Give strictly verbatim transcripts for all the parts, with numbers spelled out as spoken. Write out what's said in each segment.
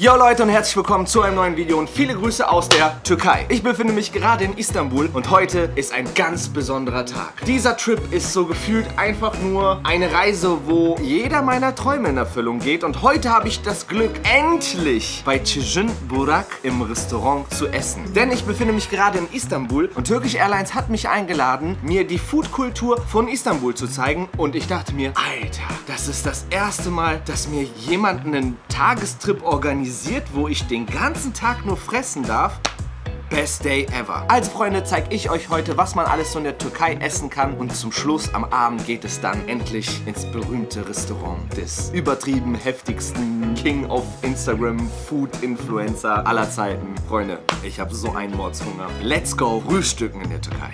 Yo Leute und herzlich willkommen zu einem neuen Video und viele Grüße aus der Türkei. Ich befinde mich gerade in Istanbul und heute ist ein ganz besonderer Tag. Dieser Trip ist so gefühlt einfach nur eine Reise, wo jeder meiner Träume in Erfüllung geht. Und heute habe ich das Glück, endlich bei Ceyhun Burak im Restaurant zu essen. Denn ich befinde mich gerade in Istanbul und Turkish Airlines hat mich eingeladen, mir die Foodkultur von Istanbul zu zeigen. Und ich dachte mir, Alter, das ist das erste Mal, dass mir jemand einen Tagestrip organisiert, wo ich den ganzen Tag nur fressen darf. Best day ever. Also Freunde, zeige ich euch heute, was man alles so in der Türkei essen kann. Und zum Schluss am Abend geht es dann endlich ins berühmte Restaurant des übertrieben heftigsten King of Instagram Food Influencer aller Zeiten. Freunde, ich habe so einen Mordshunger. Let's go frühstücken in der Türkei.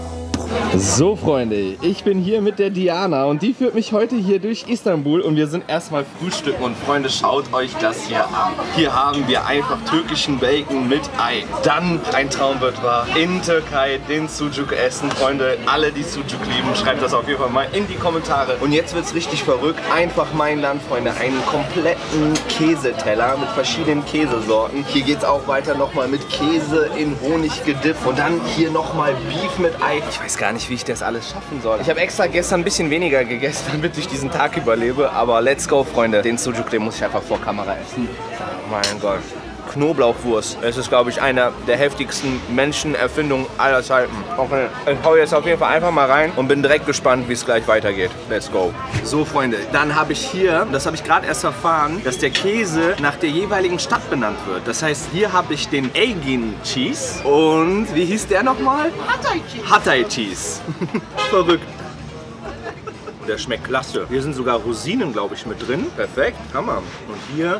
So Freunde, ich bin hier mit der Diana und die führt mich heute hier durch Istanbul und wir sind erstmal frühstücken und Freunde, schaut euch das hier an. Hier haben wir einfach türkischen Bacon mit Ei. Dann, ein Traum wird wahr, in Türkei den Sucuk essen. Freunde, alle die Sucuk lieben, schreibt das auf jeden Fall mal in die Kommentare. Und jetzt wird es richtig verrückt, einfach mein Land, Freunde, einen kompletten Käseteller mit verschiedenen Käsesorten. Hier geht es auch weiter nochmal mit Käse in Honig gedippt und dann hier nochmal Beef mit Ei. Ich weiß gar nicht, wie ich das alles schaffen soll. Ich habe extra gestern ein bisschen weniger gegessen, damit ich diesen Tag überlebe. Aber let's go, Freunde. Den Sucuk, den muss ich einfach vor Kamera essen. Oh mein Gott. Knoblauchwurst. Es ist, glaube ich, einer der heftigsten Menschenerfindungen aller Zeiten. Okay. Ich hau jetzt auf jeden Fall einfach mal rein und bin direkt gespannt, wie es gleich weitergeht. Let's go. So, Freunde, dann habe ich hier, das habe ich gerade erst erfahren, dass der Käse nach der jeweiligen Stadt benannt wird. Das heißt, hier habe ich den Aygin Cheese und wie hieß der nochmal? Hatay Cheese. Hatay Cheese. Verrückt. Der schmeckt klasse. Hier sind sogar Rosinen, glaube ich, mit drin. Perfekt. Hammer. Und hier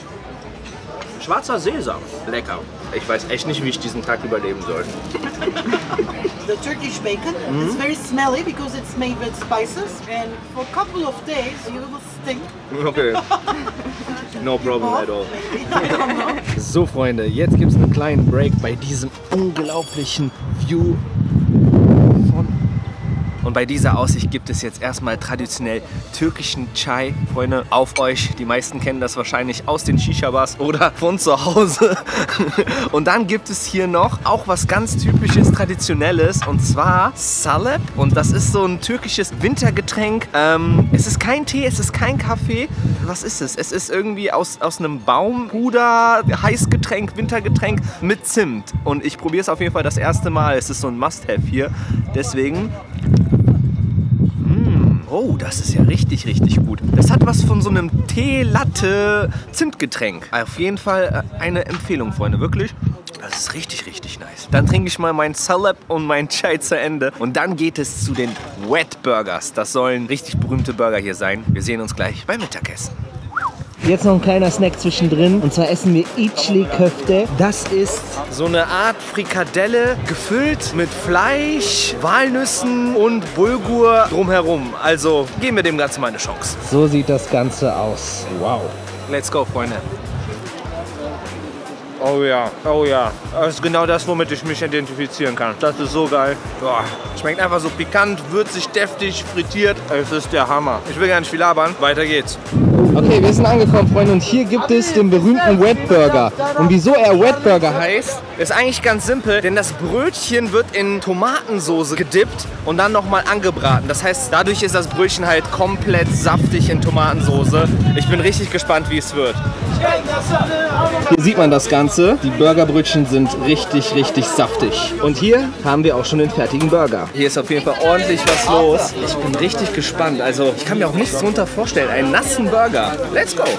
schwarzer Sesam. Lecker. Ich weiß echt nicht, wie ich diesen Tag überleben soll. The Turkish bacon mm-hmm. is very smelly because it's made with spices, and for a couple of days you will stink. Okay. No problem at all. So Freunde, jetzt gibt es einen kleinen Break bei diesem unglaublichen View. Und bei dieser Aussicht gibt es jetzt erstmal traditionell türkischen Chai. Freunde, auf euch. Die meisten kennen das wahrscheinlich aus den Shisha-Bars oder von zu Hause. Und dann gibt es hier noch auch was ganz typisches, traditionelles. Und zwar Salep. Und das ist so ein türkisches Wintergetränk. Ähm, es ist kein Tee, es ist kein Kaffee. Was ist es? Es ist irgendwie aus, aus einem Baumpuder, Heißgetränk, Wintergetränk mit Zimt. Und ich probiere es auf jeden Fall das erste Mal. Es ist so ein Must-Have hier. Deswegen... Oh, das ist ja richtig, richtig gut. Das hat was von so einem Tee-Latte-Zimtgetränk. Auf jeden Fall eine Empfehlung, Freunde, wirklich. Das ist richtig, richtig nice. Dann trinke ich mal meinen Salep und meinen Chai zu Ende. Und dann geht es zu den Wet Burgers. Das sollen richtig berühmte Burger hier sein. Wir sehen uns gleich beim Mittagessen. Jetzt noch ein kleiner Snack zwischendrin und zwar essen wir İçli Köfte. Das ist so eine Art Frikadelle gefüllt mit Fleisch, Walnüssen und Bulgur drumherum. Also geben wir dem Ganzen mal eine Chance. So sieht das Ganze aus. Wow. Let's go, Freunde. Oh ja, oh ja. Das ist genau das, womit ich mich identifizieren kann. Das ist so geil. Boah. Schmeckt einfach so pikant, würzig, deftig, frittiert. Es ist der Hammer. Ich will gar nicht viel labern. Weiter geht's. Okay, wir sind angekommen, Freunde, und hier gibt es den berühmten Wet Burger. Und wieso er Wet Burger heißt, ist eigentlich ganz simpel, denn das Brötchen wird in Tomatensoße gedippt und dann nochmal angebraten. Das heißt, dadurch ist das Brötchen halt komplett saftig in Tomatensoße. Ich bin richtig gespannt, wie es wird. Hier sieht man das Ganze. Die Burgerbrötchen sind richtig, richtig saftig. Und hier haben wir auch schon den fertigen Burger. Hier ist auf jeden Fall ordentlich was los. Ich bin richtig gespannt. Also, ich kann mir auch nichts darunter vorstellen. Einen nassen Burger. Let's go!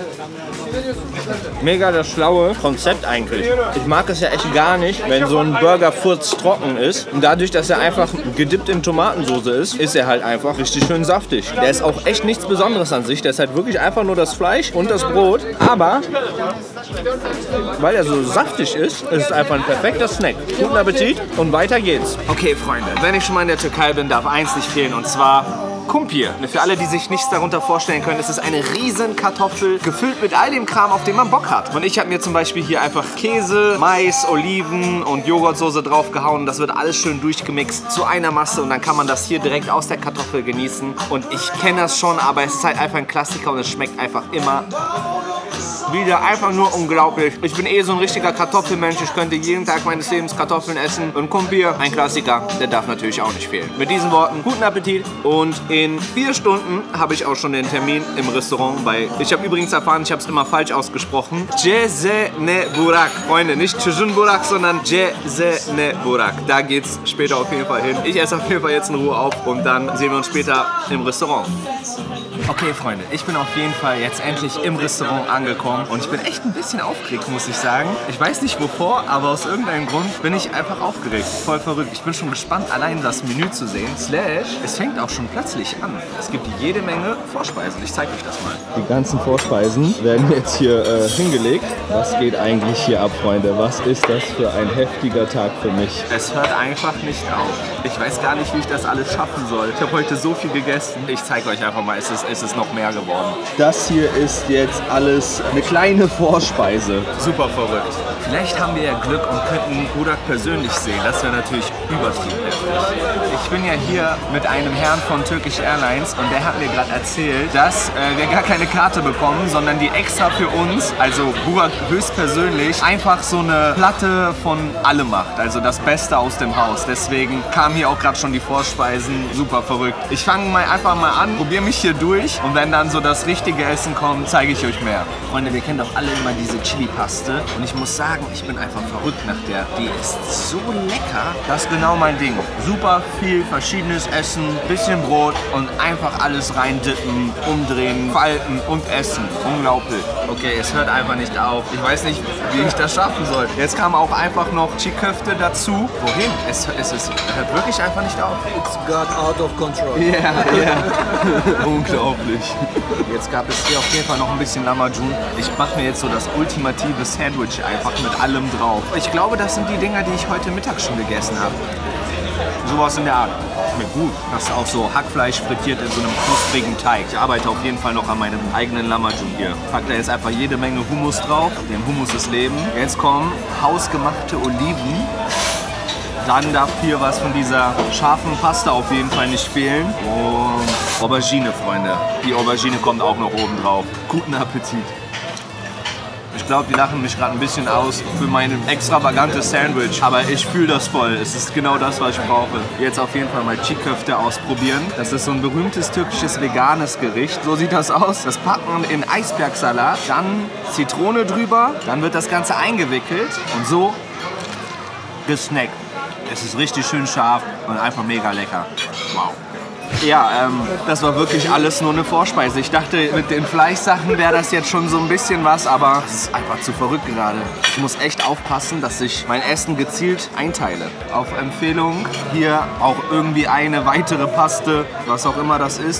Mega das schlaue Konzept eigentlich. Ich mag es ja echt gar nicht, wenn so ein Burger furztrocken ist. Und dadurch, dass er einfach gedippt in Tomatensauce ist, ist er halt einfach richtig schön saftig. Der ist auch echt nichts Besonderes an sich. Der ist halt wirklich einfach nur das Fleisch und das Brot. Aber, weil er so saftig ist, ist es einfach ein perfekter Snack. Guten Appetit und weiter geht's. Okay, Freunde, wenn ich schon mal in der Türkei bin, darf eins nicht fehlen und zwar Kumpir. Für alle, die sich nichts darunter vorstellen können, ist es eine riesen Kartoffel, gefüllt mit all dem Kram, auf den man Bock hat. Und ich habe mir zum Beispiel hier einfach Käse, Mais, Oliven und Joghurtsoße draufgehauen. Das wird alles schön durchgemixt zu einer Masse und dann kann man das hier direkt aus der Kartoffel genießen. Und ich kenne das schon, aber es ist halt einfach ein Klassiker und es schmeckt einfach immer wieder einfach nur unglaublich. Ich bin eh so ein richtiger Kartoffelmensch. Ich könnte jeden Tag meines Lebens Kartoffeln essen. Und Kumpir, ein Klassiker, der darf natürlich auch nicht fehlen. Mit diesen Worten, guten Appetit. Und in vier Stunden habe ich auch schon den Termin im Restaurant bei... Ich habe übrigens erfahren, ich habe es immer falsch ausgesprochen. Jezene Burak. Freunde, nicht Chujun Burak, sondern Jezene Burak. Da geht's später auf jeden Fall hin. Ich esse auf jeden Fall jetzt in Ruhe auf und dann sehen wir uns später im Restaurant. Okay, Freunde, ich bin auf jeden Fall jetzt endlich im Restaurant angekommen und ich bin echt ein bisschen aufgeregt, muss ich sagen. Ich weiß nicht wovor, aber aus irgendeinem Grund bin ich einfach aufgeregt. Voll verrückt. Ich bin schon gespannt, allein das Menü zu sehen. Slash, es fängt auch schon plötzlich an. Es gibt jede Menge Vorspeisen. Ich zeige euch das mal. Die ganzen Vorspeisen werden jetzt hier äh, hingelegt. Was geht eigentlich hier ab, Freunde? Was ist das für ein heftiger Tag für mich? Es hört einfach nicht auf. Ich weiß gar nicht, wie ich das alles schaffen soll. Ich habe heute so viel gegessen. Ich zeige euch einfach mal, es ist, es ist noch mehr geworden. Das hier ist jetzt alles eine kleine Vorspeise. Super verrückt. Vielleicht haben wir ja Glück und könnten Burak persönlich sehen. Das wäre natürlich übertrieben heftig. Ich bin ja hier mit einem Herrn von Turkish Airlines und der hat mir gerade erzählt, dass äh, wir gar keine Karte bekommen, sondern die extra für uns, also Burak höchstpersönlich, einfach so eine Platte von allem macht. Also das Beste aus dem Haus. Deswegen kamen hier auch gerade schon die Vorspeisen. Super verrückt. Ich fange mal einfach mal an, probiere mich hier durch und wenn dann so das richtige Essen kommt, zeige ich euch mehr. Freunde, wir kennen doch alle immer diese Chili-Paste und ich muss sagen, ich bin einfach verrückt nach der. Die ist so lecker. Das ist genau mein Ding. Super viel verschiedenes Essen, bisschen Brot und einfach alles reindippen, umdrehen, falten und essen. Unglaublich. Okay, es hört einfach nicht auf. Ich weiß nicht, wie ich das schaffen soll. Jetzt kam auch einfach noch Chiköfte dazu. Wohin? Es, es, es hört wirklich einfach nicht auf. It's got out of control. Ja, yeah, ja. Yeah. Unglaublich. Jetzt gab es hier auf jeden Fall noch ein bisschen Lahmacun. Ich mache mir jetzt so das ultimative Sandwich einfach mit allem drauf. Ich glaube, das sind die Dinger, die ich heute Mittag schon gegessen habe. Sowas in der Art. Schmeckt gut. Das ist auch so Hackfleisch frittiert in so einem knusprigen Teig. Ich arbeite auf jeden Fall noch an meinem eigenen Lahmacun hier. Packt da jetzt einfach jede Menge Hummus drauf. Dem Hummus ist Leben. Jetzt kommen hausgemachte Oliven. Dann darf hier was von dieser scharfen Pasta auf jeden Fall nicht fehlen. Und Aubergine, Freunde. Die Aubergine kommt auch noch oben drauf. Guten Appetit. Ich glaube, die lachen mich gerade ein bisschen aus für mein extravagantes Sandwich. Aber ich fühle das voll. Es ist genau das, was ich brauche. Jetzt auf jeden Fall mal Chiköfte ausprobieren. Das ist so ein berühmtes türkisches veganes Gericht. So sieht das aus. Das packt man in Eisbergsalat, dann Zitrone drüber. Dann wird das Ganze eingewickelt und so gesnackt. Es ist richtig schön scharf und einfach mega lecker. Wow. Ja, ähm, das war wirklich alles nur eine Vorspeise. Ich dachte, mit den Fleischsachen wäre das jetzt schon so ein bisschen was, aber es ist einfach zu verrückt gerade. Ich muss echt aufpassen, dass ich mein Essen gezielt einteile. Auf Empfehlung hier auch irgendwie eine weitere Paste, was auch immer das ist.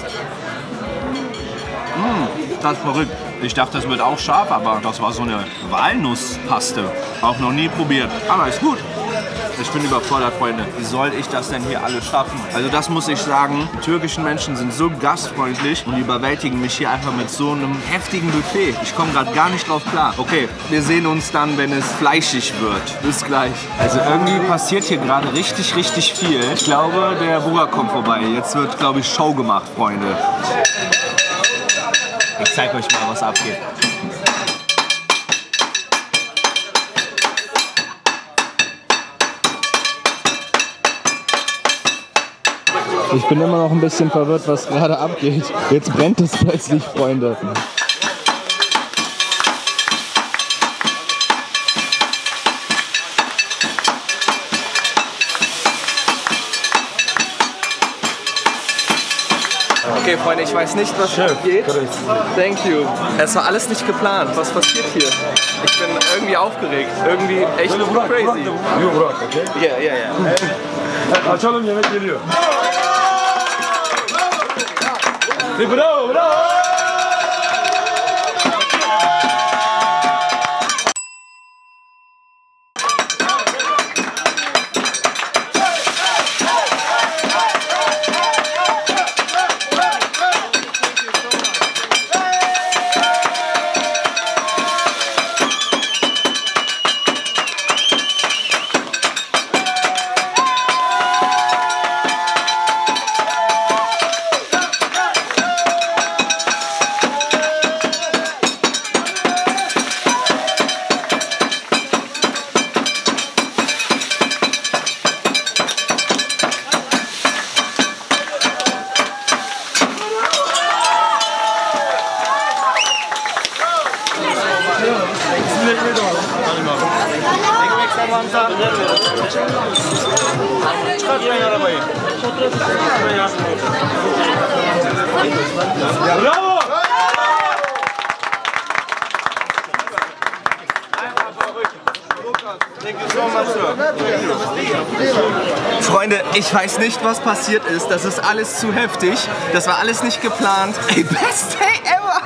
Mmh, das ist verrückt. Ich dachte, das wird auch scharf, aber das war so eine Walnusspaste. Auch noch nie probiert. Aber ist gut. Ich bin überfordert, Freunde. Wie soll ich das denn hier alles schaffen? Also das muss ich sagen, die türkischen Menschen sind so gastfreundlich und überwältigen mich hier einfach mit so einem heftigen Buffet. Ich komme gerade gar nicht drauf klar. Okay, wir sehen uns dann, wenn es fleischig wird. Bis gleich. Also irgendwie passiert hier gerade richtig, richtig viel. Ich glaube, der Burak kommt vorbei. Jetzt wird, glaube ich, Show gemacht, Freunde. Ich zeige euch mal, was abgeht. Ich bin immer noch ein bisschen verwirrt, was gerade abgeht. Jetzt brennt es plötzlich, Freunde. Okay, Freunde, ich weiß nicht, was abgeht. Thank you. Es war alles nicht geplant. Was passiert hier? Ich bin irgendwie aufgeregt. Irgendwie echt crazy. Ja, ja, ja. Açalım, yemek geliyor. Bravo, bravo. çıkartmayın arabayı. Bravo! Freunde, ich weiß nicht, was passiert ist. Das ist alles zu heftig. Das war alles nicht geplant. Ey, best day ever!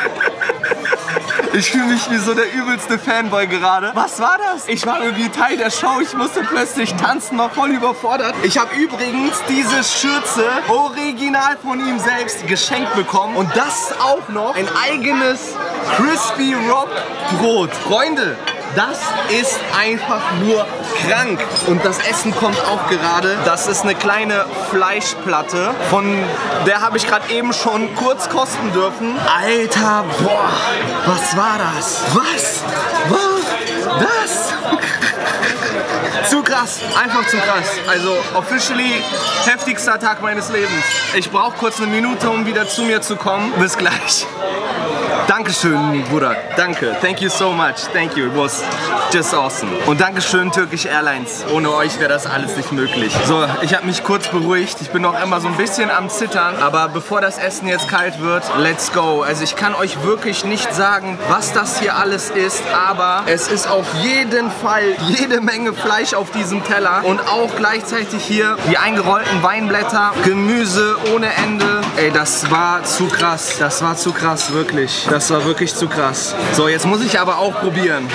Ich fühle mich wie so der übelste Fanboy gerade. Was war das? Ich war irgendwie Teil der Show. Ich musste plötzlich tanzen, war voll überfordert. Ich habe übrigens diese Schürze original von ihm selbst geschenkt bekommen. Und das auch noch ein eigenes Crispy Rob Brot. Freunde, das ist einfach nur krank. Und das Essen kommt auch gerade. Das ist eine kleine Fleischplatte. Von der habe ich gerade eben schon kurz kosten dürfen. Alter, boah, was war das? Was war das? Zu krass, einfach zu krass. Also officially heftigster Tag meines Lebens. Ich brauche kurz eine Minute, um wieder zu mir zu kommen. Bis gleich. Dankeschön, Bruder. Danke. Thank you so much. Thank you. It was just awesome. Und Dankeschön, Turkish Airlines. Ohne euch wäre das alles nicht möglich. So, ich habe mich kurz beruhigt. Ich bin noch immer so ein bisschen am Zittern. Aber bevor das Essen jetzt kalt wird, let's go. Also ich kann euch wirklich nicht sagen, was das hier alles ist. Aber es ist auf jeden Fall jede Menge Fleisch auf diesem Teller. Und auch gleichzeitig hier die eingerollten Weinblätter. Gemüse ohne Ende. Ey, das war zu krass. Das war zu krass, wirklich. Das war wirklich zu krass. So, jetzt muss ich aber auch probieren.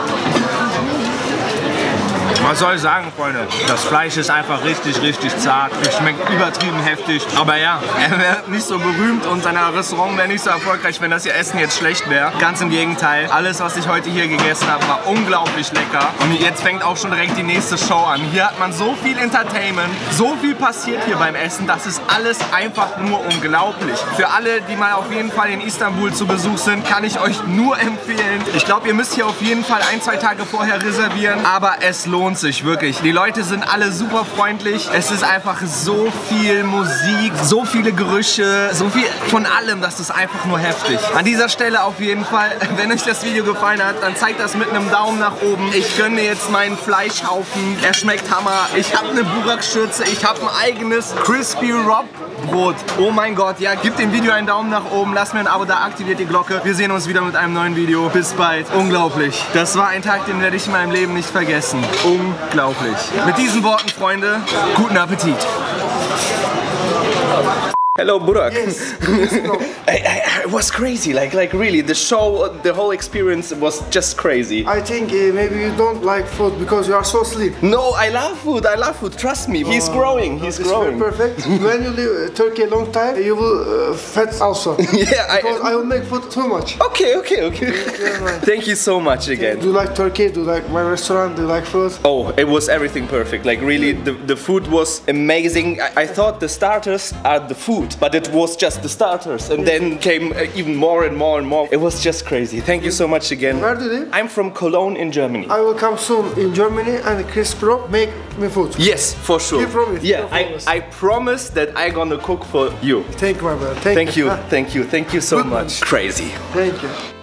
Was soll ich sagen, Freunde? Das Fleisch ist einfach richtig, richtig zart. Es schmeckt übertrieben heftig. Aber ja, er wäre nicht so berühmt und sein Restaurant wäre nicht so erfolgreich, wenn das hier Essen jetzt schlecht wäre. Ganz im Gegenteil. Alles, was ich heute hier gegessen habe, war unglaublich lecker. Und jetzt fängt auch schon direkt die nächste Show an. Hier hat man so viel Entertainment, so viel passiert hier beim Essen. Das ist alles einfach nur unglaublich. Für alle, die mal auf jeden Fall in Istanbul zu Besuch sind, kann ich euch nur empfehlen. Ich glaube, ihr müsst hier auf jeden Fall ein, zwei Tage vorher reservieren. Aber es lohnt sich wirklich. Die Leute sind alle super freundlich. Es ist einfach so viel Musik, so viele Gerüche, so viel von allem, das ist einfach nur heftig. An dieser Stelle auf jeden Fall, wenn euch das Video gefallen hat, dann zeigt das mit einem Daumen nach oben. Ich gönne mir jetzt meinen Fleischhaufen. Er schmeckt Hammer. Ich habe eine Burak-Schürze. Ich habe ein eigenes Crispy Rob Brot. Oh mein Gott, ja, gebt dem Video einen Daumen nach oben, lasst mir ein Abo da, aktiviert die Glocke. Wir sehen uns wieder mit einem neuen Video. Bis bald. Unglaublich. Das war ein Tag, den werde ich in meinem Leben nicht vergessen. Unglaublich. Mit diesen Worten, Freunde, guten Appetit. Hello, Burak. Yes, yes, no. I, I, it was crazy, like, like really, the show, the whole experience was just crazy. I think uh, maybe you don't like food because you are so sleep. No, I love food, I love food, trust me. He's growing, he's It's growing. very perfect. When you live uh, Turkey a long time, you will uh, fat also. Yeah, I, Because I will make food too much. Okay, okay, okay. Yeah, right. Thank you so much again. Do you like Turkey? Do you like my restaurant? Do you like food? Oh, it was everything perfect. Like really, the, the food was amazing. I, I thought the starters are the food, but it was just the starters, and then came uh, even more and more and more. It was just crazy. Thank you so much again. Where do you live? I'm from Cologne in Germany. I will come soon in Germany and Chris Pro make me food. Yes, for sure. You promise? Yeah, You I, promise. I promise that I'm gonna cook for you. Thank you, my brother. Thank, Thank you, Ah, thank you, thank you so Good. much. Crazy. Thank you.